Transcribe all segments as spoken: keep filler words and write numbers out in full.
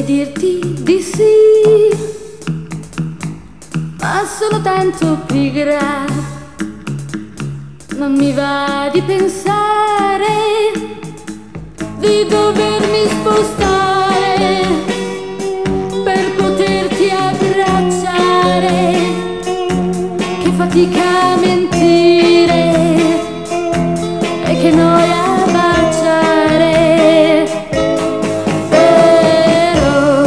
dirti di sì, ma sono tanto pigra, non mi va di pensare di dovermi spostare per poterti abbracciare. Che fatica mentire e che noia baciare. Però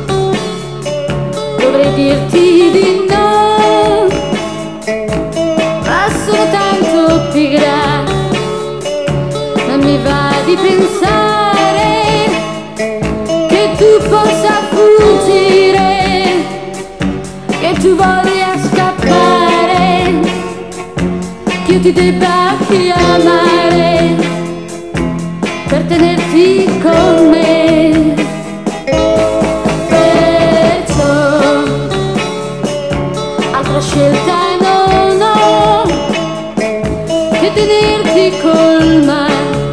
dovrei dirti di no, ma sono tanto pigra, non mi va di pensare che tu possa fuggire, che tu voglia scappare, che io ti debba chiamare per tenerti con me. Perciò altra scelta non ho che tenerti col me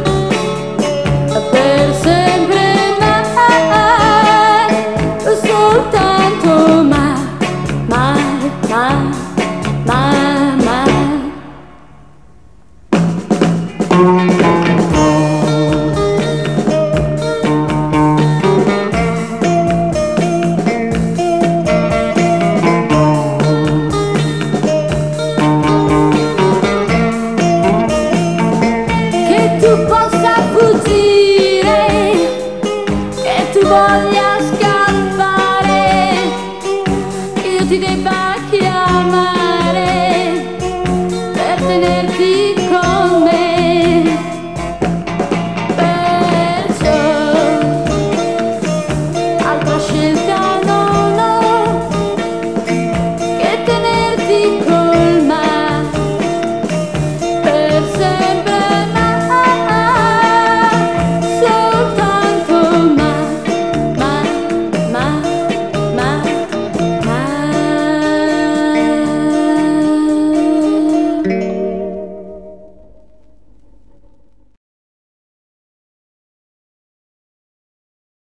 per sempre, ma soltanto ma, ma, ma, ma, ma. Che tu possa fuggire, che tu voglia scappare, che io ti debba chiamare per tenerti